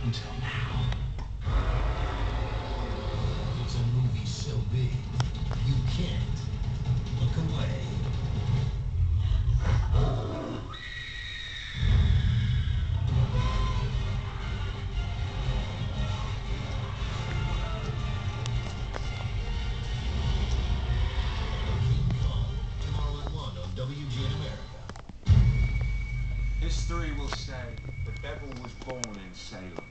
until now. It's a movie so big, you can't look away. King Kong, tomorrow at 1 on WGN America. History will say the devil was born in Salem.